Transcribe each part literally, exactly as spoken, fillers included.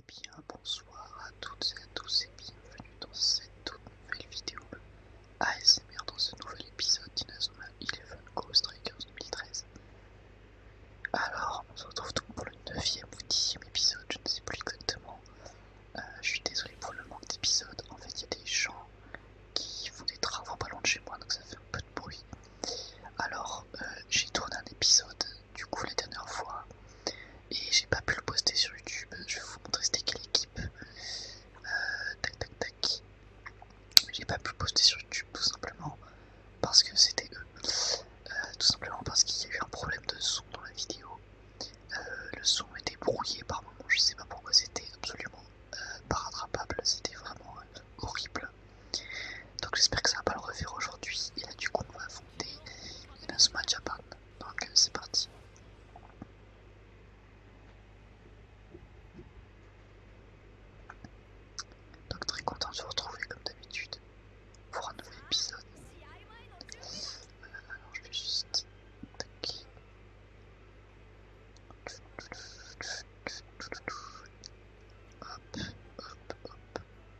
bien, bonsoir à toutes et à tous et bienvenue dans cette toute nouvelle vidéo A S M R dans ce nouvel épisode d'Inazuma Eleven Ghost Strikers deux mille treize. Alors, on se retrouve donc pour le neuvième ou dixième épisode, je ne sais plus exactement. Euh, je suis désolé pour le manque d'épisodes, en fait il y a des gens qui font des travaux pas loin de chez moi donc ça fait un peu de bruit. Alors, euh, j'ai tourné un épisode du coup la dernière fois et j'ai pas pu le poster sur YouTube. Je vais vous montrer c'était quelle équipe. Euh, tac tac tac. J'ai pas pu le poster sur YouTube tout simplement parce que c'était eux. Euh, tout simplement parce qu'il y a eu un problème de son dans la vidéo. Euh, le son était brouillé par moments, je sais pas pourquoi, c'était absolument euh, pas rattrapable, c'était vraiment euh, horrible. Donc j'espère que ça va pas le refaire aujourd'hui. Et là du coup on va affronter Inazuma Japan. Donc euh, c'est parti. Donc très content de se retrouver comme d'habitude pour un nouvel épisode. Euh, alors je vais juste... Tac. Hop, hop, hop.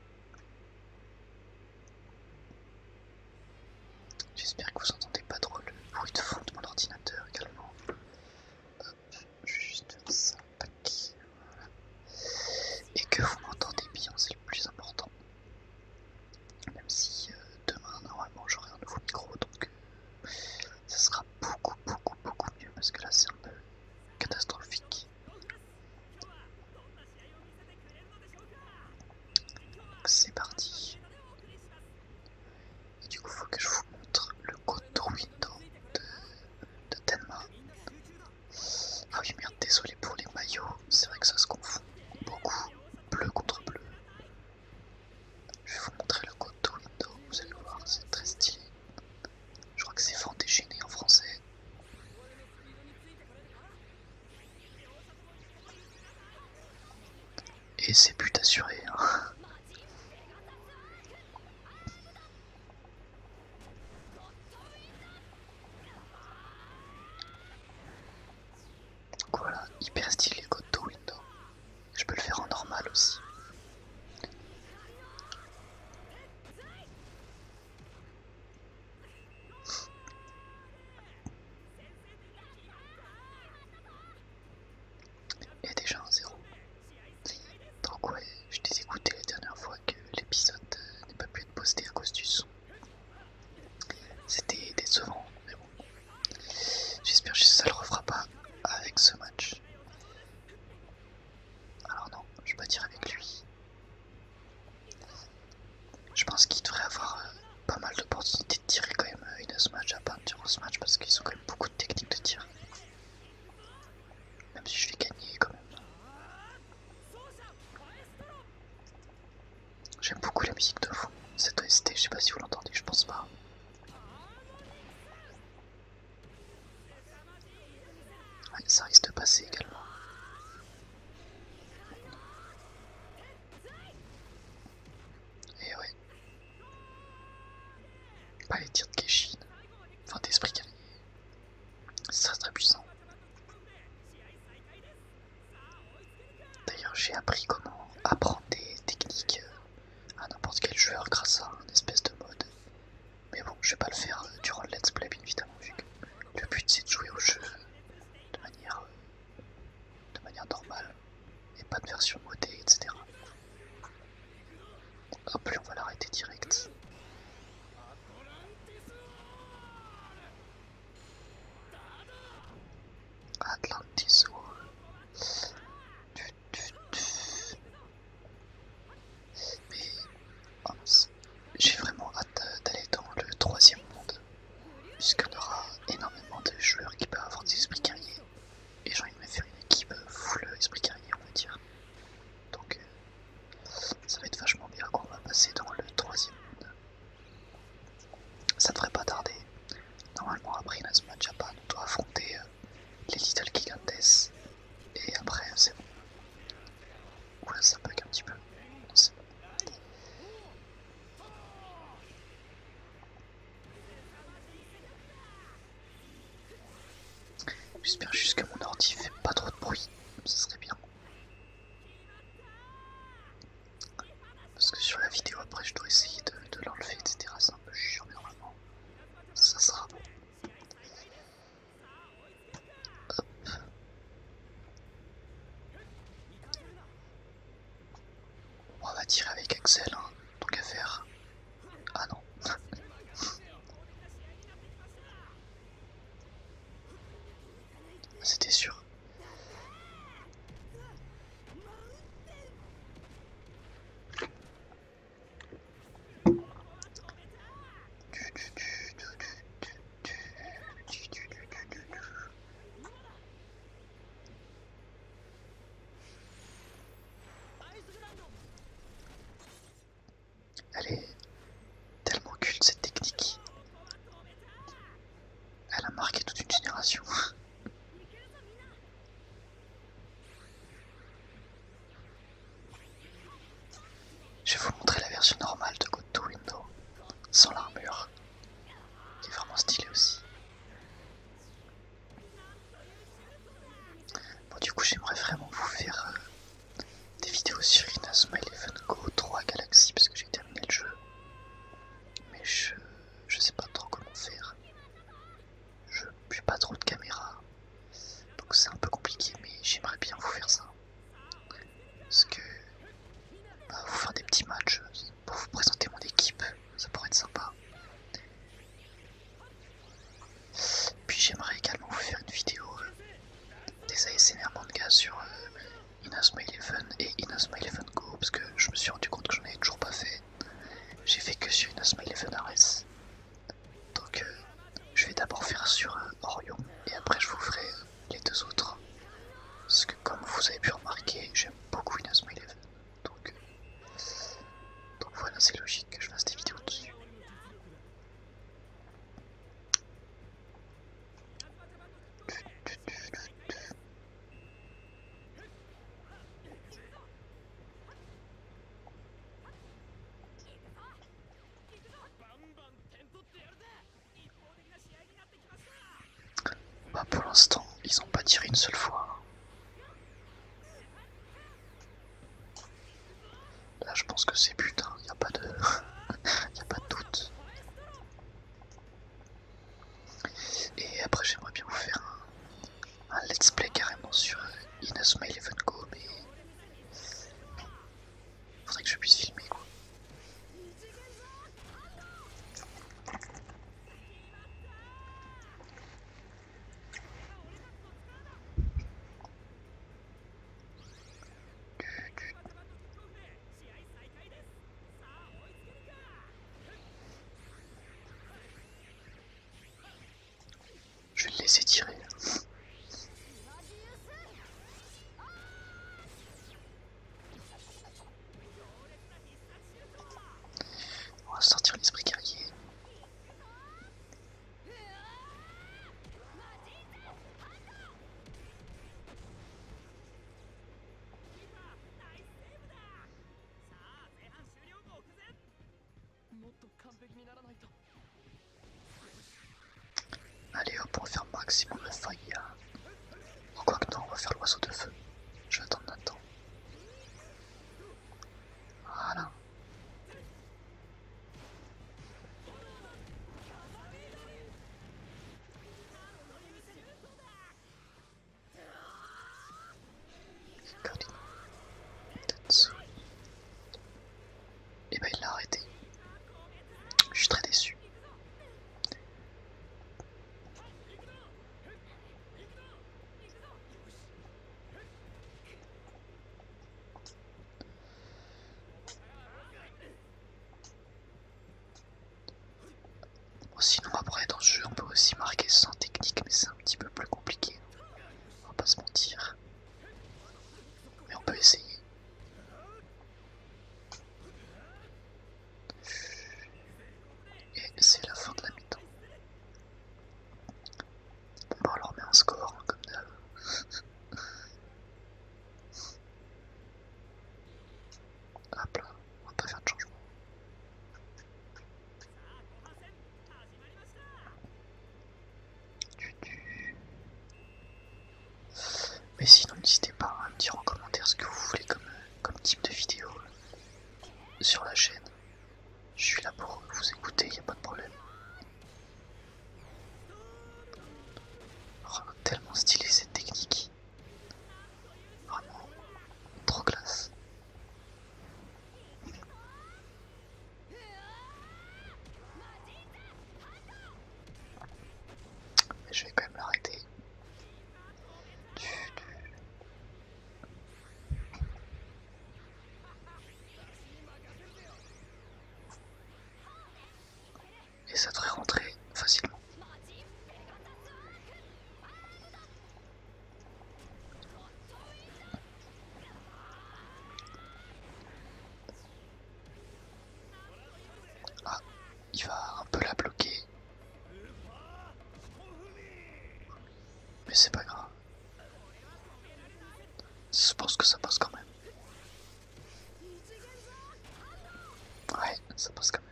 J'espère que vous entendez pas trop le bruit de fond de mon ordinateur également. Hop, je vais juste faire ça. Tac. Voilà. Et que vous m'entendez bien, c'est le plus important. Même si euh, demain, normalement, j'aurai un nouveau micro, donc euh, ça sera beaucoup, beaucoup, beaucoup mieux parce que là, c'est un peu catastrophique. C'est parti. Et du coup, faut que je vous montre le code window de, de Tenma. Ah oui, merde, désolé pour les maillots, c'est vrai que ça se confond beaucoup, bleu contre bleu. Je vais vous montrer le code window, vous allez voir, c'est très stylé. Je crois que c'est fort déchaîné en français. Et c'est but assuré. Hein. Donc voilà, hyper stylé code window. Je peux le faire en normal aussi. Et déjà un zéro. Donc ouais, je t'ai écouté la dernière fois que l'épisode euh, n'ait pas pu être posté à cause du son. C'était décevant, mais bon. J'espère que ça le refera pas avec ce match. Alors non, je vais pas dire avec lui. Je pense qu'il devrait avoir euh, pas mal d'opportunités de tirer quand même euh, Inazuma Japan durant ce match parce qu'ils ont quand même beaucoup de techniques de tir. Même si je vais gagner quand même. J'aime beaucoup la musique de fond, cette O S T, je sais pas si vous l'entendez, je pense pas. Ouais, ça risque de passer également. Et ouais. Pas les tirs de Keshin, enfin d'esprit guerrier. C'est très très puissant. D'ailleurs j'ai appris comment apprendre des techniques à n'importe quel joueur grâce à un espèce de mode. Mais bon, je vais pas le faire durant le let's play bien évidemment vu que le but c'est de jouer au jeu de manière, de manière normale et pas de version modée, et cetera. Hop, lui on va l'arrêter direct. Atlantis War. Mais oh mince, j'ai vraiment hâte d'aller dans le troisième monde, puisqu'on aura énormément de joueurs qui peuvent avoir des esprits guerriers. Et j'ai envie de me faire une équipe full esprit guerrier, on va dire. Donc euh, ça va être vachement bien quand on va passer dans le troisième monde. tirer avec Axel, hein, tant qu'à faire. Ah non. C'était sûr. Elle est tellement culte cette technique. Elle a marqué toute une génération. Je vais vous montrer la version normale de Code to Window, sans l'armure, qui est vraiment stylée aussi. Bon, du coup, j'aimerais vraiment vous faire euh, des vidéos sur Inazuma Eleven Go trois Galaxy parce que j'ai terminé le jeu. Mais je, je sais pas trop comment faire. Je n'ai pas trop de caméra, donc c'est un peu compliqué, mais j'aimerais bien vous faire ça. Parce que bah, vous faire des petits matchs pour vous présenter mon équipe, ça pourrait être sympa. Puis j'aimerais également vous faire une vidéo euh, des A S M R manga sur euh, Inazuma Eleven et Inazuma Eleven Go, parce que je me suis rendu compte que j'en avais toujours pas fait. J'ai fait que sur Inazuma Eleven R S. Donc euh, je vais d'abord faire sur euh, Orion et après je vous ferai euh, les deux autres. Parce que comme vous avez pu remarquer, j'aime beaucoup Inazuma Eleven. Donc, euh, donc voilà, c'est logique que je fasse des vidéos dessus. Bah pour l'instant, ils ont pas tiré une seule fois. Là je pense que c'est but, il n'y a pas de y a pas de doute. Et après j'aimerais bien vous faire un, un let's play carrément sur euh, Inazuma Eleven Go, mais faudrait que je puisse filmer quoi. Je vais le laisser tirer. On va sortir l'esprit guerrier. Allez hop, on va faire maximum de faille. Oh, quoi que non, on va faire l'oiseau de feu. Je vais attendre Nathan. Voilà. Et bah il l'a arrêté. Je suis très déçu. Bon, sinon après dans ce jeu on peut aussi marquer sans technique, mais c'est un petit peu plus compliqué. On va pas se mentir. Mais on peut essayer. Et c'est la fin de la mi-temps. Bon bah on leur met un score hein, comme d'hab. Hop là, on va pas faire de changement. Mais sinon n'hésitez pas à me dire en commentaire ce que vous voulez comme, comme type de vidéo sur la chaîne. Je suis là pour vous écouter, il n'y a pas de problème. Oh, tellement stylé cette technique. Vraiment trop classe. ça passe quand même.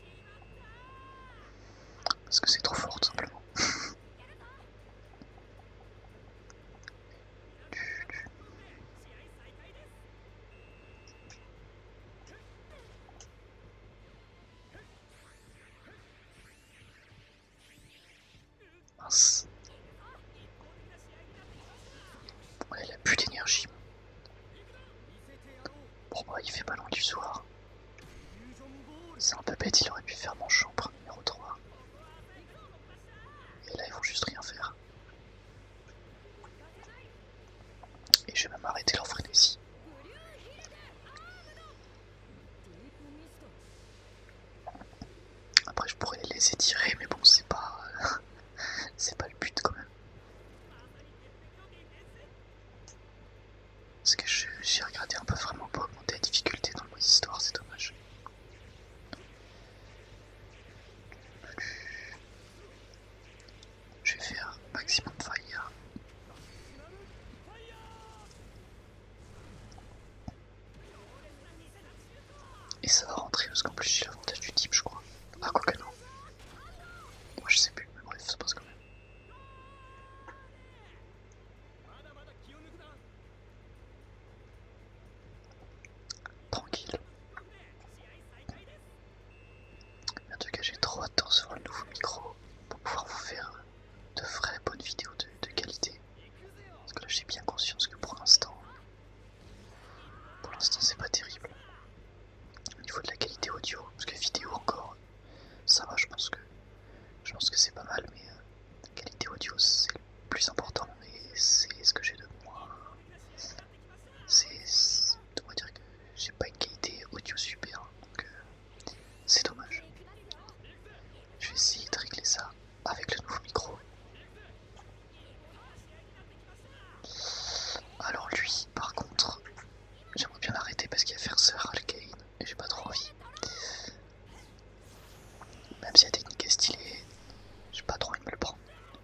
Parce que c'est trop fort tout simplement. Mince. Ouais, il a plus d'énergie. Bon bah il fait pas long du soir. C'est un peu bête, il aurait pu faire mon chambre numéro trois. Et là ils vont juste rien faire. Et je vais même arrêter leur frénésie. Après je pourrais les laisser tirer, mais bon c'est pas c'est pas le but quand même. Parce que j'ai regardé un peu vraiment pas augmenter la difficulté dans le mode histoire, c'est dommage. Je vais faire maximum fire. Et ça va rentrer parce qu'en plus j'ai l'avantage du type je crois. Ah quoi que non. Moi je sais plus, mais bref ça passe quand même. Tranquille. En tout cas j'ai trop hâte de recevoir le nouveau micro pour pouvoir vous faire de vraies bonnes vidéos de, de qualité. Parce que là j'ai bien conscience que pour l'instant, pour l'instant c'est pas terrible. Au niveau de la qualité audio, parce que vidéo encore, ça va, je pense que je pense que c'est pas mal, mais euh, la qualité audio c'est le plus important et c'est ce que j'ai de moins. C'est, on va dire que j'ai pas une qualité audio super, donc euh, c'est dommage. Je vais essayer de régler ça avec le nouveau micro. Alors lui, par contre, j'aimerais bien l'arrêter parce qu'il va faire Sir Alkane et j'ai pas trop envie. Même si la technique est stylée, j'ai pas trop envie de me le prendre.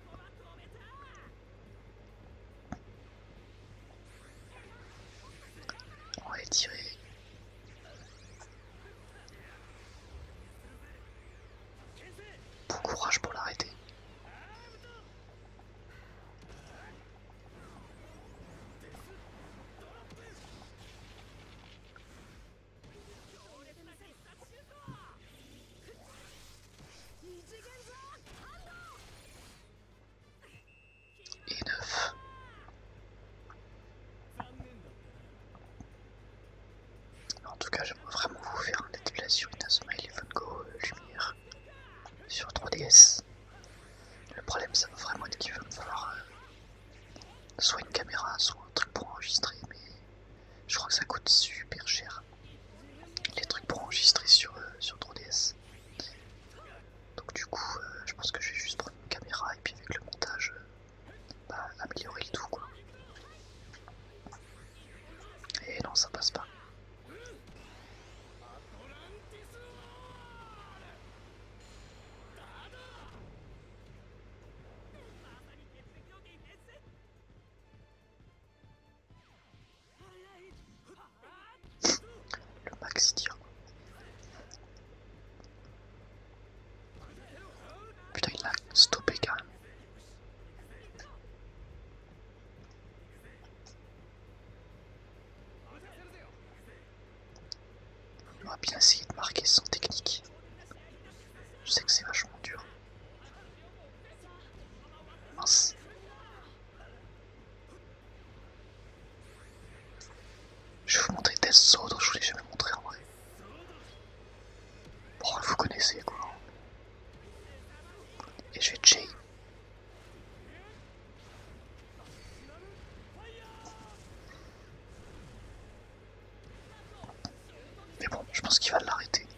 On va étirer. Bon courage pour l'arrêter. Et neuf. En tout cas, j'aimerais vraiment vous faire un let's play sur Inazuma Eleven Go euh, Lumière sur trois D S. Le problème, ça va vraiment être qu'il va me falloir euh, soit une caméra, soit un truc pour enregistrer, mais je crois que ça coûte super cher. Les trucs pour enregistrer sur, euh, sur trois D S. Donc du coup, euh, je pense que je vais juste prendre une caméra et puis avec le montage, euh, bah, améliorer le tout quoi. Et non, ça passe pas. Le maxi tir. Putain, il l'a stoppé carrément. On va bien essayer de marquer sans technique. Je sais que c'est vachement dur. Mince. Je vais vous montrer Death Sword, je vous l'ai jamais montré en vrai. Bon, vous connaissez quoi. Et je vais Jay. Mais bon, je pense qu'il va l'arrêter.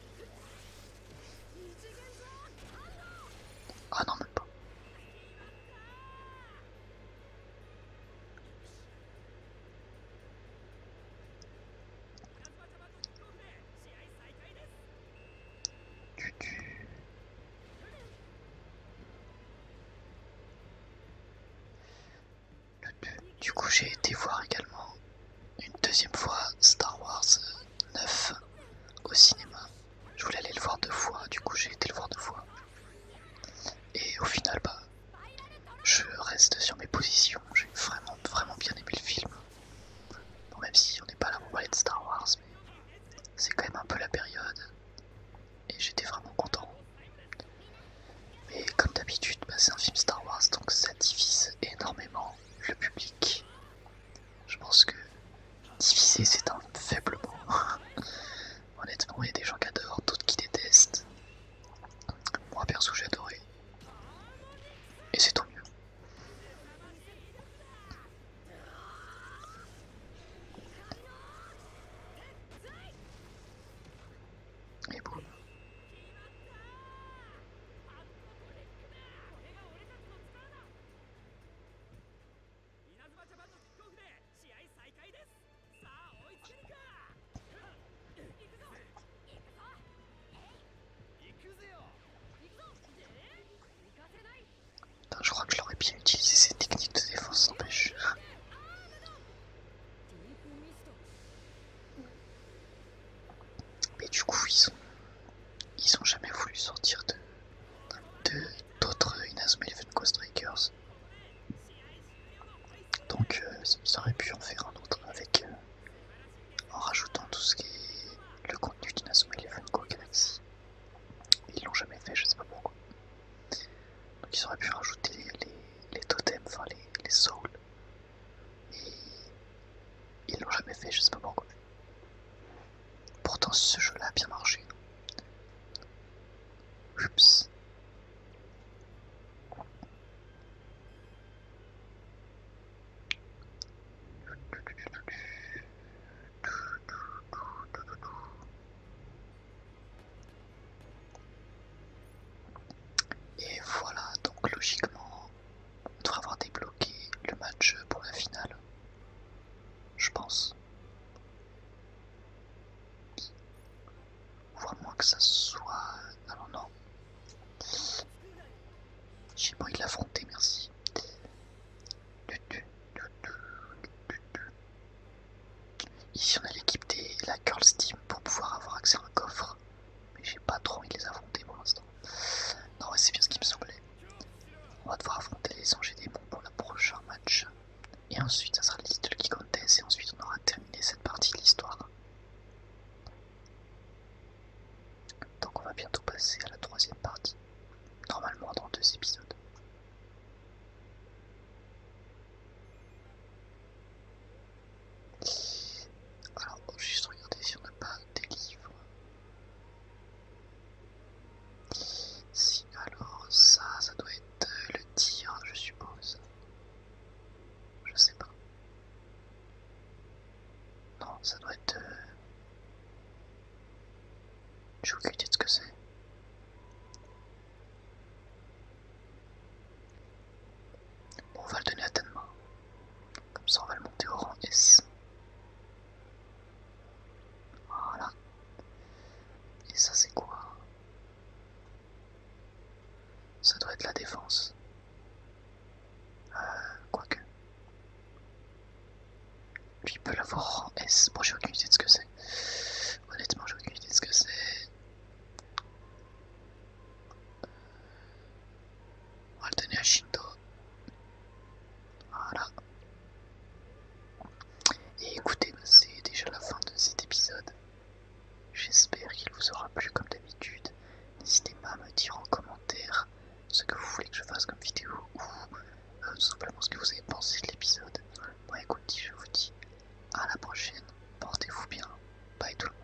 Ah non, même pas. Du, du... Du coup, j'ai été voir également une deuxième fois Star Wars neuf au cinéma. Je parler de Star Wars, mais c'est quand même un peu la période. Et j'étais vraiment content. Mais comme d'habitude, bah, c'est un film Star Wars, donc ça divise énormément le public. Je pense que diviser c'est un faible mot. Honnêtement, il y a des gens qui adorent, d'autres qui détestent. Moi perso j'ai adoré. Et c'est tant mieux. Et boum. Putain, je crois que je l'aurais bien utilisé cette technique de défense, n'empêche. Mais du coup, ils ont, ils ont jamais voulu sortir de de d'autres Inazuma Eleven Ghost Strikers. Donc euh, ça aurait pu en faire un autre avec euh, en rajoutant tout ce qui est le contenu d'Inazuma Eleven Go Galaxy. Ils l'ont jamais fait, je sais pas pourquoi. Donc ils auraient pu rajouter les, les, les totems, enfin les, les souls. Et ils l'ont jamais fait, je sais pas pourquoi. Pourtant ce jeu là a bien marché. Oups. Et voilà, donc logiquement, on devrait avoir débloqué le match pour la finale. Je pense. Ou à moins que ça soit... Alors non. J'ai pas envie de l'affronter, merci. Ici on a l'équipe des la Girls Team pour pouvoir avoir accès à un coffre. Mais j'ai pas trop envie de les affronter pour l'instant. Non ouais, c'est bien ce qui me semblait. On va devoir affronter les anges et démons pour le prochain match. Et ensuite ça sera le Little Gigantes et ensuite on aura terminé cette partie de l'histoire. Donc on va bientôt passer à la troisième partie. Normalement dans deux épisodes. Alors on va juste regarder si on n'a pas des livres. Si alors ça, ça doit être le tir je suppose. Je sais pas. Non, ça doit être... Euh... J'ai aucune idée de ce que c'est. Bon, on va le donner à Tenma. Comme ça, on va le monter au rang S. Voilà. Et ça, c'est quoi? Ça doit être la défense. Euh, quoique. Lui, il peut l'avoir au rang S. Bon, j'ai aucune idée de ce que c'est. Honnêtement, j'ai aucune idée de ce que c'est. On va le donner à Shindo. Voilà. Et écoutez, bah, c'est déjà la fin de cet épisode. J'espère qu'il vous aura plu comme d'habitude. N'hésitez pas à me dire en commentaire ce que vous voulez que je fasse comme vidéo ou euh, tout simplement ce que vous avez pensé de l'épisode. Bon écoutez, je vous dis à la prochaine. Portez-vous bien. Bye tout le monde.